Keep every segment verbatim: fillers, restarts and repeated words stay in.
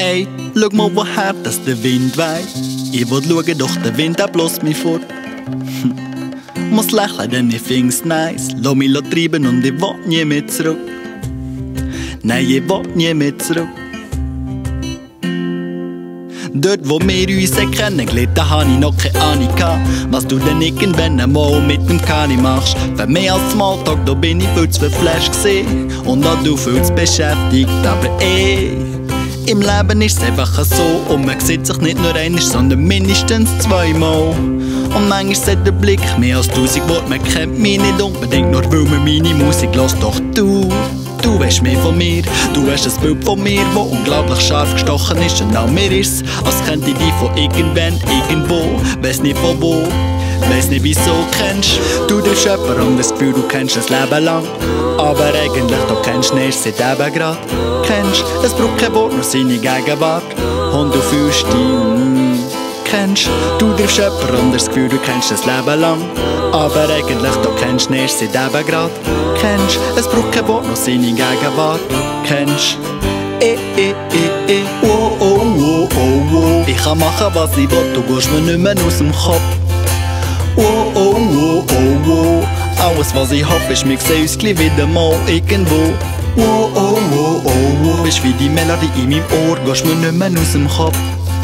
Ey, schau mal, woher das der Wind weht. Ich will schauen, doch der Wind, der bläst mich fort. Muss lächeln, denn ich find's nice. Lass mich treiben und ich will nie mehr zurück. Nein, ich will nie mehr zurück. Dort, wo wir uns kennengelernt, da hab ich noch keine Ahnung gehabt, was du denn irgendwann einmal mit dem Collie machst. Für mehr als Smalltalk, da bin ich viel zu verflasht gewesen und auch du viel zu beschäftigt. Aber ey, im Leben ist es einfach so und man sieht sich nicht nur einmal, sondern mindestens zweimal. Und manchmal sagt der Blick mehr als tausend Worte, man kennt mich nicht unbedingt nur, weil man meine Musik hört. Doch du, du weißt mehr von mir, du hast ein Bild von mir, das unglaublich scharf gestochen ist. Und auch mir ist's, als kennt ich dich von irgendwann, irgendwo, weiss nicht von wo, weiss nicht wieso kennst. Du darfst jemanden und das Gefühl, du kennst das Leben lang, aber eigentlich du kennst nicht erst seit eben grad. Kennst, es braucht kein Wort, nur seine Gegenwart und du fühlst dich, mm, kennst. Du darfst jemanden und das Gefühl, du kennst das Leben lang, aber eigentlich du kennst nicht erst seit eben grad. Kennst, es braucht kein Wort, nur seine Gegenwart. Kennst, eh, eh, eh, eh, oh, oh, oh, oh, oh. Ich kann machen, was ich will, du gehst mir nicht mehr aus dem Kopf. Oh, oh, oh, oh, oh. Alles, was ich hoffe, ist, wir sehen uns gleich wieder mal irgendwo. Oh, oh, oh, oh, oh. Bist wie die Melodie in meinem Ohr, gehst mir nicht mehr aus dem Kopf.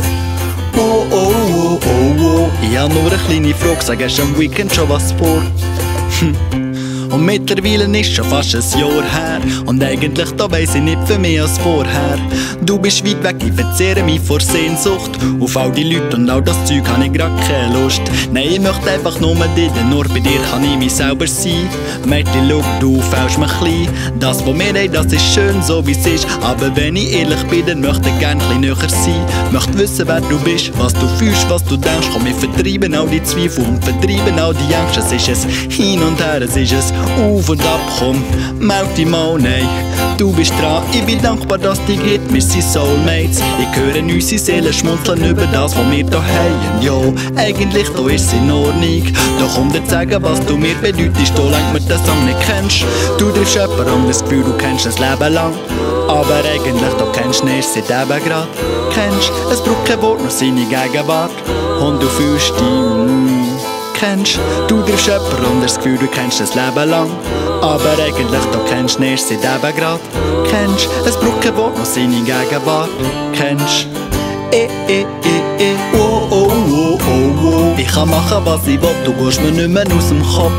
Oh, oh, oh, oh, oh. Ich hab nur eine kleine Frage, sag, hast du am Weekend schon was vor? Hm. Und mittlerweile ist schon fast ein Jahr her und eigentlich da weiss ich nicht für mich als vorher. Du bist weit weg, ich verzehre mich vor Sehnsucht auf all die Leute und all das Zeug habe ich grad keine Lust. Nein, ich möchte einfach nur mit dir, denn nur bei dir kann ich mich selber sein. Mädchen, schau, du fällst mir klein. Das, was wir haben, das ist schön, so wie es ist. Aber wenn ich ehrlich bin, dann möchte ich gerne ein bisschen näher sein. Möchte wissen, wer du bist, was du fühlst, was du denkst. Komm, wir vertreiben all die Zweifel und vertreiben all die Angst. Es ist es hin und her, es ist es auf und ab, komm, meld dich mal, nein, du bist dran, ich bin dankbar, dass dich gibt, wir sind Soulmates, ich höre unsere Seelen schmunzeln über das, was wir da haben, jo, eigentlich da ist es in Ordnung, doch um dir zu sagen, was du mir bedeutest, da lenkt mir den Song nicht kennst, du triffst jemanden und das Gefühl, du kennst das Leben lang, aber eigentlich da kennst du nicht erst seit eben grad, kennst, es braucht kein Wort, nur seine Gegenwart, und du fühlst dich, mm, kennst, du triffst jemanden und das Gefühl, du kennst das Leben lang, aber eigentlich du kennst nicht erst seit eben grad, kennst, es braucht kein Wort, nur seine Gegenwart, kennst, eh, eh, eh, eh, oh, oh, oh, oh, oh. Ich kann machen, was ich will, du gehst mir nicht mehr aus dem Kopf.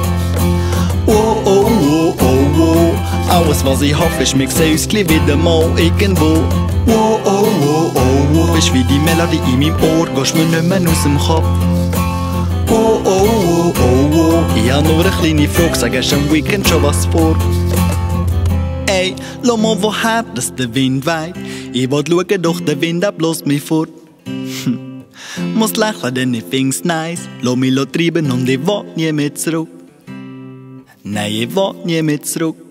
Oh, oh, oh, oh, oh. Alles, was ich hoffe, ist, wir sehen uns gleich wieder mal irgendwo. Oh, oh, oh, oh, oh. Bist wie die Melodie in meinem Ohr, gehst mir nicht mehr aus dem Kopf. Oh, oh, oh, oh, oh. Ich hab nur eine kleine Frage, sag, hast du am Weekend schon was vor? Ey, schau mal, woher das der Wind weht. Ich will schauen, doch der Wind, der bläst mich fort. Hm. Muss lächeln, denn ich find's nice. Lass mich treiben und ich will nie mehr zurück. Nein, ich will nie mehr zurück.